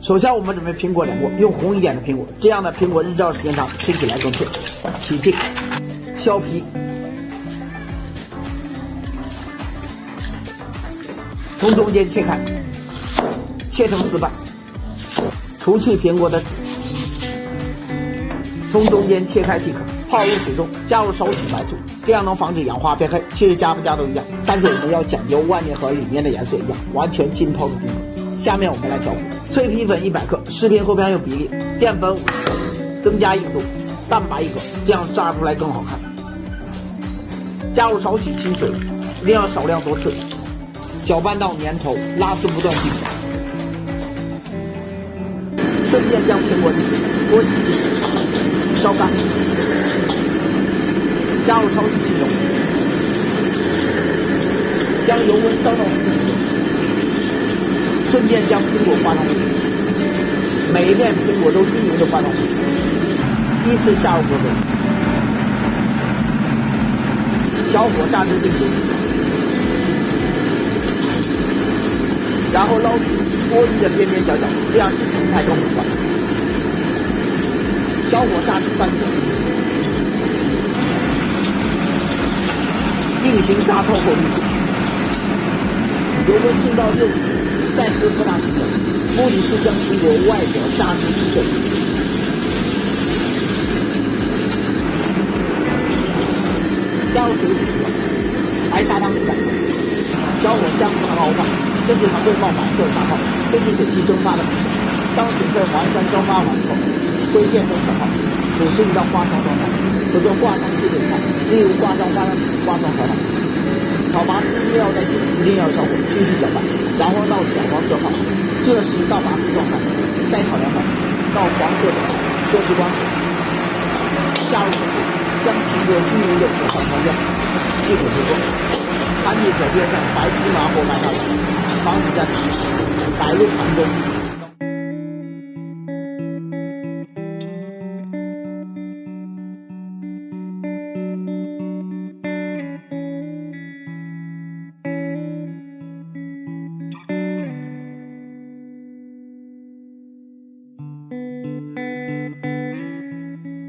首先，我们准备苹果2个，用红一点的苹果，这样的苹果日照时间长，吃起来更脆。洗净，削皮，从中间切开，切成4瓣，除去苹果的籽，从中间切开即可。泡入水中，加入少许白醋，这样能防止氧化变黑。其实加不加都一样，但是我们要讲究外面和里面的颜色一样，完全浸泡住苹果。下面我们来调和，脆皮粉100克，视频后边有比例，淀粉50克，增加硬度，蛋白1个，这样炸出来更好看。加入少许清水，一定要少量多次，搅拌到粘稠，拉丝不断即可。顺便将苹果的水多洗净，烧干。加入少许精油，将油温烧到40度，顺便将苹果挂上锅，每一片苹果都均匀的挂上锅，依次下入锅中，小火炸至定型，然后捞起锅底的边边角角，这样使青菜更美观。小火炸至3分。定型炸透后沥出，油温升到60度，再次复炸10秒，目的是将苹果外表炸至酥脆。加入水煮熟，白砂糖100克，小火将糖熬化，这时糖会冒白色的大泡，这是水汽蒸发的过程。当水分完全蒸发完后，会变成小泡，只是一道挂霜状态，不做挂霜系列菜，例如挂霜花生米、挂霜核桃。炒拔丝一定要带劲，一定要小火均匀搅拌，然后到浅黄色泡，这时到拔丝状态，再炒2秒，到黄色状态，这时关火。下入苹果，将苹果均匀的裹上糖浆，即可出锅。盘底可垫上白芝麻或白砂糖，防止粘皮，摆入盘中。